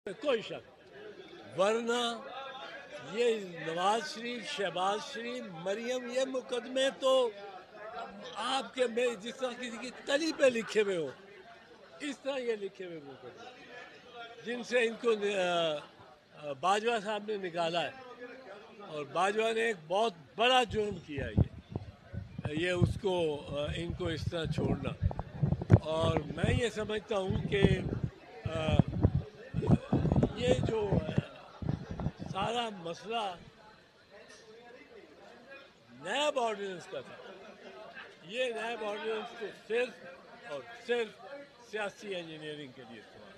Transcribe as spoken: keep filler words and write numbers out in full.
کوئی شک، ورنہ یہ نواز شریف، شہباز شریف، مریم، یہ مقدمے تو آپ کے میں جس طرح کسی کی تلی پہ لکھے ہوئے ہو، اس طرح یہ لکھے ہوئے مقدمے جن سے ان کو باجوہ صاحب نے نکالا ہے، اور باجوہ نے ایک بہت بڑا جرم کیا ہے یہ یہ اس کو ان کو اس طرح چھوڑنا. اور میں یہ سمجھتا ہوں کہ یہ جو سارا مسئلہ نیب آرڈیننس کا تھا، یہ نیب آرڈیننس کو صرف اور صرف سیاسی انجینئرنگ کے لیے استعمال